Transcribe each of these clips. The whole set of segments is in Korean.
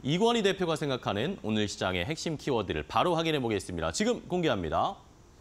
이권희 대표가 생각하는 오늘 시장의 핵심 키워드를 바로 확인해 보겠습니다. 지금 공개합니다.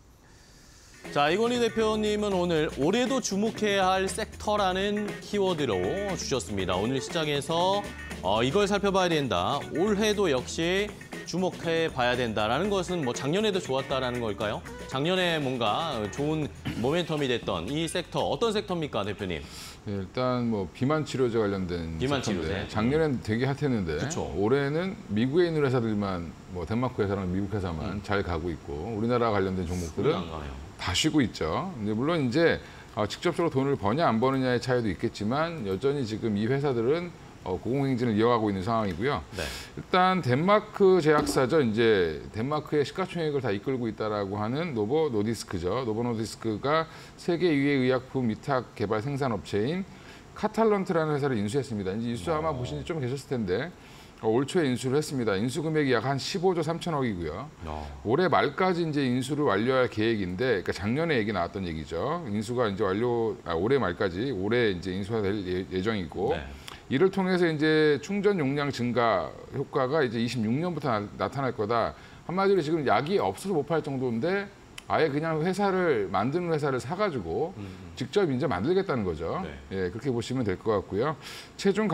자, 이권희 대표님은 오늘 올해도 주목해야 할 섹터라는 키워드로 주셨습니다. 오늘 시장에서 이걸 살펴봐야 된다. 올해도 역시 주목해 봐야 된다라는 것은 뭐 작년에도 좋았다라는 걸까요? 작년에 뭔가 좋은 모멘텀이 됐던 이 섹터, 어떤 섹터입니까, 대표님? 네, 일단 뭐 비만 치료제 관련된 비만 섹터인데 치료제. 작년엔 되게 핫했는데 그쵸. 올해는 미국에 있는 회사들만 뭐 덴마크 회사랑 미국 회사만 잘 가고 있고 우리나라 관련된 종목들은 안 가요. 다 쉬고 있죠. 근데 물론 이제 직접적으로 돈을 버냐 안 버느냐의 차이도 있겠지만 여전히 지금 이 회사들은 고공행진을 이어가고 있는 상황이고요. 네. 일단 덴마크 제약사죠. 이제 덴마크의 시가총액을 다 이끌고 있다라고 하는 노보 노디스크죠. 노보 노디스크가 세계 2위 의약품 위탁 개발 생산 업체인 카탈런트라는 회사를 인수했습니다. 이제 인수 아마 보신 지 좀 계셨을 텐데 올 초에 인수를 했습니다. 인수 금액이 약 한 15조 3천억이고요. 올해 말까지 이제 인수를 완료할 계획인데, 그러니까 작년에 얘기 나왔던 얘기죠. 인수가 이제 올해 말까지 올해 이제 인수가 될 예정이고. 네. 이를 통해서 이제 충전 용량 증가 효과가 이제 26년부터 나타날 거다. 한마디로 지금 약이 없어서 못 팔 정도인데 아예 그냥 만드는 회사를 사가지고 직접 이제 만들겠다는 거죠. 네. 예, 그렇게 보시면 될 것 같고요. 체중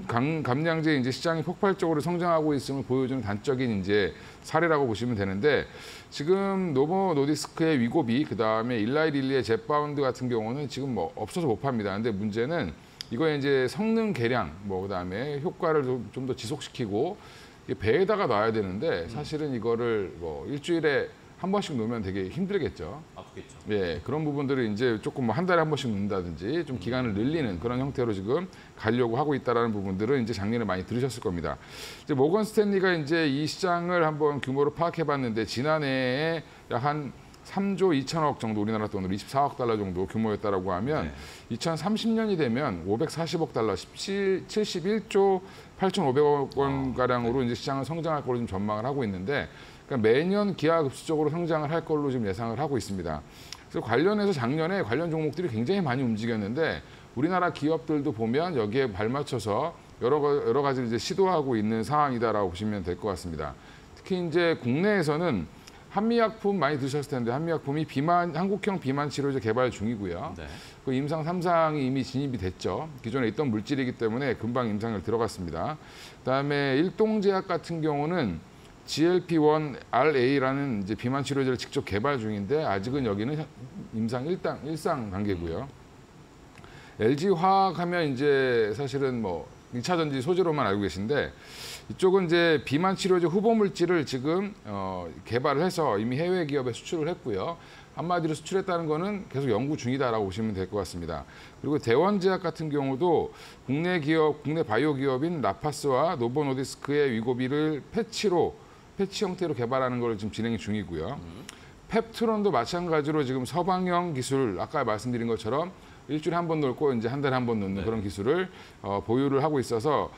감량제 이제 시장이 폭발적으로 성장하고 있음을 보여주는 단적인 이제 사례라고 보시면 되는데 지금 노보 노디스크의 위고비, 그 다음에 일라이 릴리의 젯바운드 같은 경우는 지금 뭐 없어서 못 팝니다. 근데 문제는 이거에 이제 성능 개량, 뭐 그다음에 효과를 좀 더 지속시키고 배에다가 놔야 되는데 사실은 이거를 뭐 일주일에 한 번씩 놓으면 되게 힘들겠죠. 아프겠죠. 예, 그런 부분들을 이제 조금 뭐 한 달에 한 번씩 놓는다든지 좀 기간을 늘리는 그런 형태로 지금 가려고 하고 있다라는 부분들은 이제 작년에 많이 들으셨을 겁니다. 이제 모건 스탠리가 이제 이 시장을 한번 규모로 파악해봤는데 지난해에 약 한 3조 2천억 정도 우리나라 돈으로 24억 달러 정도 규모였다라고 하면 2030년이 되면 540억 달러, 71조 8,500억 원 가량으로 이제 시장은 성장할 걸로 좀 전망을 하고 있는데 그러니까 매년 기하급수적으로 성장을 할 걸로 지금 예상을 하고 있습니다. 그래서 관련해서 작년에 관련 종목들이 굉장히 많이 움직였는데 우리나라 기업들도 보면 여기에 발맞춰서 여러 가지 이제 시도하고 있는 상황이다라고 보시면 될 것 같습니다. 특히 이제 국내에서는 한미약품 많이 드셨을 텐데 한미약품이 한국형 비만 치료제 개발 중이고요. 네. 그 임상 3상이 이미 진입이 됐죠. 기존에 있던 물질이기 때문에 금방 임상을 들어갔습니다. 그다음에 일동제약 같은 경우는 GLP-1RA라는 이제 비만 치료제를 직접 개발 중인데 아직은 여기는 임상 1상 단계고요. LG화학하면 이제 사실은 뭐 2차 전지 소재로만 알고 계신데 이쪽은 이제 비만 치료제 후보 물질을 지금 개발을 해서 이미 해외 기업에 수출을 했고요. 한마디로 수출했다는 거는 계속 연구 중이다라고 보시면 될 것 같습니다. 그리고 대원제약 같은 경우도 국내 바이오 기업인 라파스와 노보노디스크의 위고비를 패치 형태로 개발하는 걸 지금 진행 중이고요. 펩트론도 마찬가지로 지금 서방형 기술, 아까 말씀드린 것처럼 일주일에 한 번 놓고 이제 한 달에 한 번 놓는 그런 기술을 보유를 하고 있어서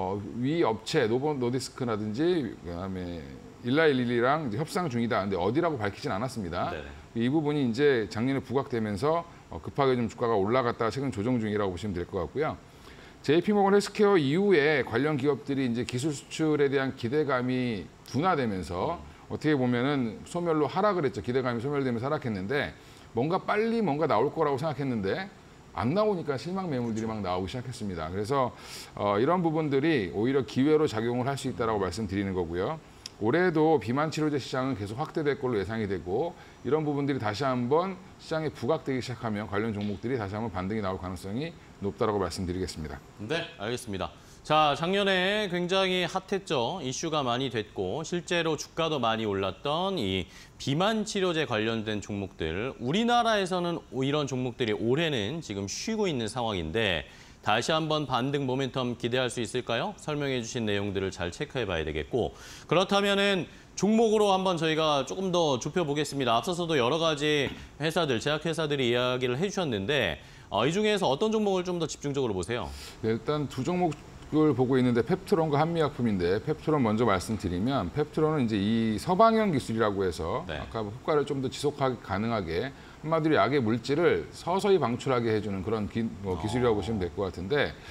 위 업체 노보 노디스크라든지 그다음에 일라이 릴리랑 협상 중이다. 근데 어디라고 밝히진 않았습니다. 네네. 이 부분이 이제 작년에 부각되면서 급하게 좀 주가가 올라갔다가 최근 조정 중이라고 보시면 될 것 같고요. JP모건 헬스케어 이후에 관련 기업들이 이제 기술 수출에 대한 기대감이 둔화되면서 어떻게 보면은 소멸로 하락을 했죠. 기대감이 소멸되면서 하락했는데 빨리 뭔가 나올 거라고 생각했는데 안 나오니까 실망 매물들이 막 나오기 시작했습니다. 그래서 이런 부분들이 오히려 기회로 작용을 할 수 있다고 말씀드리는 거고요. 올해도 비만 치료제 시장은 계속 확대될 걸로 예상이 되고 이런 부분들이 다시 한번 시장에 부각되기 시작하면 관련 종목들이 다시 한번 반등이 나올 가능성이 높다라고 말씀드리겠습니다. 네, 알겠습니다. 자, 작년에 굉장히 핫했죠. 이슈가 많이 됐고 실제로 주가도 많이 올랐던 이 비만 치료제 관련된 종목들. 우리나라에서는 이런 종목들이 올해는 지금 쉬고 있는 상황인데 다시 한번 반등 모멘텀 기대할 수 있을까요? 설명해 주신 내용들을 잘 체크해 봐야 되겠고 그렇다면은 종목으로 한번 저희가 조금 더 좁혀보겠습니다. 앞서서도 여러 가지 회사들, 제약회사들이 이야기를 해주셨는데 이 중에서 어떤 종목을 좀 더 집중적으로 보세요? 네, 일단 두 종목을 보고 있는데 펩트론과 한미약품인데 펩트론 먼저 말씀드리면 펩트론은 이제 이 서방형 기술이라고 해서 네. 아까 효과를 좀 더 지속하기 가능하게 한마디로 약의 물질을 서서히 방출하게 해주는 그런 기술이라고 보시면 될 것 같은데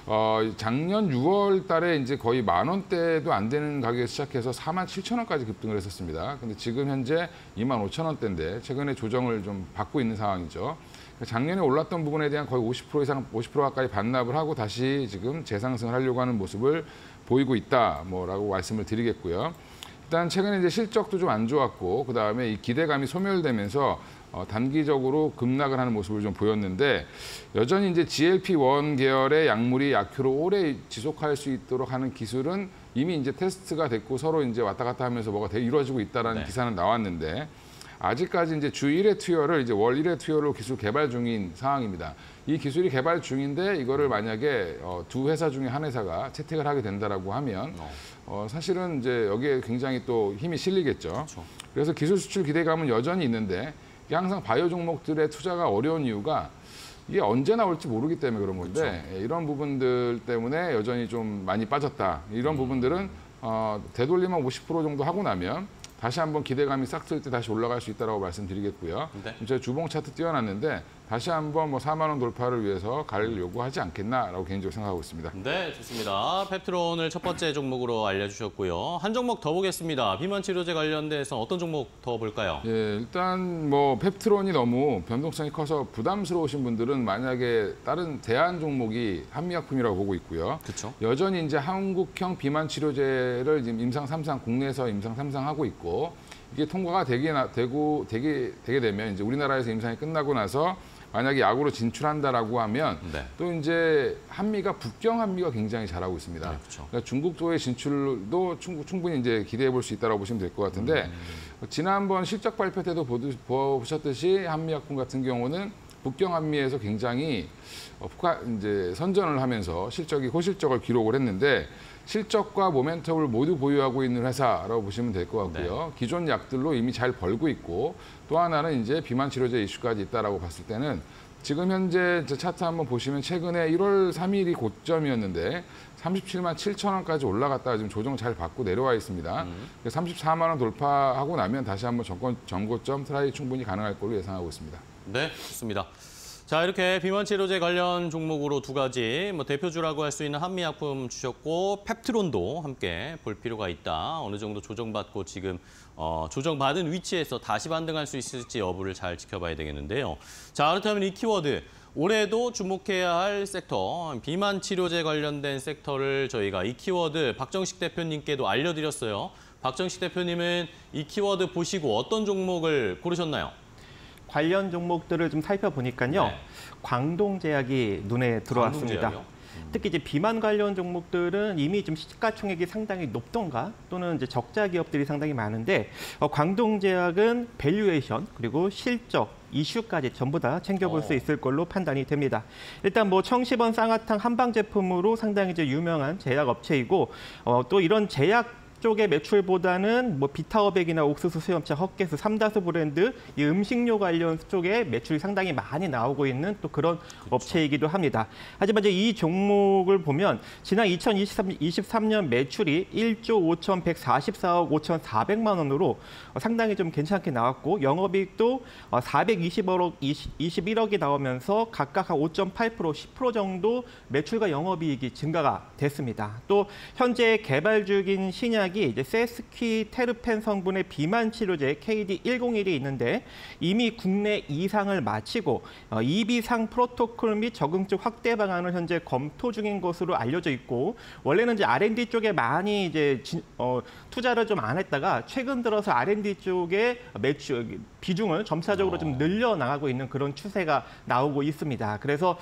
작년 6월 달에 이제 거의 10,000원대도 안 되는 가격에 시작해서 47,000원까지 급등을 했었습니다. 근데 지금 현재 25,000원대인데 최근에 조정을 좀 받고 있는 상황이죠. 작년에 올랐던 부분에 대한 거의 50% 이상, 50% 가까이 반납을 하고 다시 지금 재상승을 하려고 하는 모습을 보이고 있다, 라고 말씀을 드리겠고요. 일단 최근에 이제 실적도 좀 안 좋았고, 그 다음에 이 기대감이 소멸되면서 단기적으로 급락을 하는 모습을 좀 보였는데, 여전히 이제 GLP-1 계열의 약물이 약효를 오래 지속할 수 있도록 하는 기술은 이미 이제 테스트가 됐고 서로 이제 왔다 갔다 하면서 뭐가 이루어지고 있다라는 기사는 나왔는데, 아직까지 이제 주 1회 투여를 이제 월 1회 투여로 기술 개발 중인 상황입니다. 이 기술이 개발 중인데 이거를 만약에 두 회사 중에 한 회사가 채택을 하게 된다라고 하면 사실은 이제 여기에 굉장히 또 힘이 실리겠죠. 그렇죠. 그래서 기술 수출 기대감은 여전히 있는데 이게 항상 바이오 종목들의 투자가 어려운 이유가 이게 언제 나올지 모르기 때문에 그런 건데 그렇죠. 이런 부분들 때문에 여전히 좀 많이 빠졌다. 이런 부분들은 되돌리면 50% 정도 하고 나면 다시 한번 기대감이 싹 틀 때 다시 올라갈 수 있다고 말씀드리겠고요. 네. 제가 주봉 차트 띄워놨는데 다시 한번 4만 원 돌파를 위해서 갈 요구하지 않겠나라고 개인적으로 생각하고 있습니다. 네, 좋습니다. 펩트론 오늘 첫 번째 종목으로 알려주셨고요. 한 종목 더 보겠습니다. 비만 치료제 관련돼서 어떤 종목 더 볼까요? 예, 일단 펩트론이 너무 변동성이 커서 부담스러우신 분들은 만약에 다른 대안 종목이 한미약품이라고 보고 있고요. 그렇죠. 여전히 이제 한국형 비만 치료제를 지금 임상 3상 국내에서 임상 3상 하고 있고. 이게 통과가 되게 되면 이제 우리나라에서 임상이 끝나고 나서 만약에 약으로 진출한다라고 하면 또 이제 북경 한미가 굉장히 잘하고 있습니다. 네, 그렇죠. 그러니까 중국도의 진출도 충분히 이제 기대해 볼 수 있다고 보시면 될 것 같은데 지난번 실적 발표 때도 보셨듯이 한미약품 같은 경우는 북경 한미에서 굉장히 이제 선전을 하면서 고실적을 기록을 했는데. 실적과 모멘텀을 모두 보유하고 있는 회사라고 보시면 될 것 같고요. 네. 기존 약들로 이미 잘 벌고 있고 또 하나는 이제 비만 치료제 이슈까지 있다라고 봤을 때는 지금 현재 차트 한번 보시면 최근에 1월 3일이 고점이었는데 37만 7천 원까지 올라갔다가 지금 조정 잘 받고 내려와 있습니다. 34만 원 돌파하고 나면 다시 한번 전고점 트라이 충분히 가능할 걸로 예상하고 있습니다. 네, 좋습니다. 자, 이렇게 비만 치료제 관련 종목으로 두 가지 대표주라고 할 수 있는 한미약품 주셨고 펩트론도 함께 볼 필요가 있다. 어느 정도 조정받고 지금 조정받은 위치에서 다시 반등할 수 있을지 여부를 잘 지켜봐야 되겠는데요. 자, 그렇다면 이 키워드 올해도 주목해야 할 섹터 비만 치료제 관련된 섹터를 저희가 이 키워드 박정식 대표님께도 알려드렸어요. 박정식 대표님은 이 키워드 보시고 어떤 종목을 고르셨나요? 관련 종목들을 좀 살펴보니까요. 네. 광동제약이 눈에 들어왔습니다. 특히 이제 비만 관련 종목들은 이미 좀 시가총액이 상당히 높던가 또는 이제 적자 기업들이 상당히 많은데 광동제약은 밸류에이션 그리고 실적 이슈까지 전부 다 챙겨볼 수 있을 걸로 판단이 됩니다. 일단 청시번 쌍화탕 한방 제품으로 상당히 이제 유명한 제약 업체이고 또 이런 제약 쪽의 매출보다는 비타오백이나 옥수수 수염차, 헛개수, 삼다수 브랜드 이 음식료 관련 쪽에 매출이 상당히 많이 나오고 있는 또 그런 업체이기도 합니다. 하지만 이제 이 종목을 보면 지난 2023년 매출이 1조 5,144억 5,400만 원으로 상당히 좀 괜찮게 나왔고 영업이익도 420억, 21억이 나오면서 각각 한 5.8%, 10% 정도 매출과 영업이익이 증가가 됐습니다. 또 현재 개발 중인 신약 이제 세스퀴테르펜 성분의 비만 치료제 KD101이 있는데 이미 국내 2상을 마치고 2비상 프로토콜 및 적응증 확대 방안을 현재 검토 중인 것으로 알려져 있고 원래는 이제 R&D 쪽에 많이 이제 투자를 좀 안 했다가 최근 들어서 R&D 쪽에 매출 비중을 점차적으로 좀 늘려나가고 있는 그런 추세가 나오고 있습니다. 그래서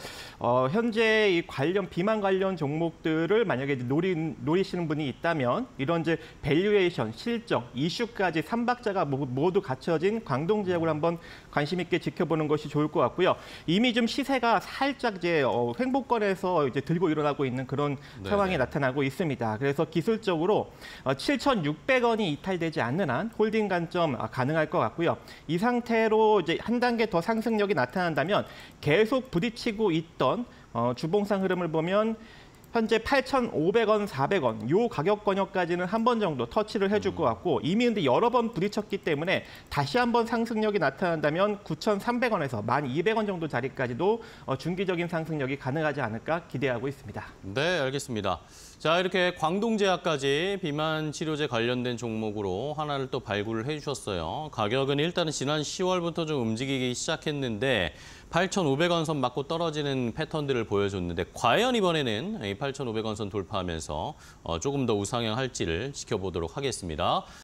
현재 이 비만 관련 종목들을 만약에 노리시는 분이 있다면 이런 이제 밸류에이션, 실적, 이슈까지 3박자가 모두 갖춰진 광동제약을 한번 관심 있게 지켜보는 것이 좋을 것 같고요. 이미 좀 시세가 살짝 이제 횡보권에서 이제 들고 일어나고 있는 그런 상황이 나타나고 있습니다. 그래서 기술적으로 7,600원이 이탈되지 않는 한 홀딩 관점 가능할 것 같고요. 이 상태로 이제 한 단계 더 상승력이 나타난다면 계속 부딪히고 있던 주봉상 흐름을 보면 현재 8,500원, 400원 요 가격 권역까지는 한 번 정도 터치를 해줄 것 같고 이미 근데 여러 번 부딪혔기 때문에 다시 한번 상승력이 나타난다면 9,300원에서 1,200원 정도 자리까지도 중기적인 상승력이 가능하지 않을까 기대하고 있습니다. 네, 알겠습니다. 자, 이렇게 광동제약까지 비만 치료제 관련된 종목으로 하나를 또 발굴을 해주셨어요. 가격은 일단은 지난 10월부터 좀 움직이기 시작했는데 8,500원 선 맞고 떨어지는 패턴들을 보여줬는데 과연 이번에는 이 8,500원 선 돌파하면서 조금 더 우상향할지를 지켜보도록 하겠습니다.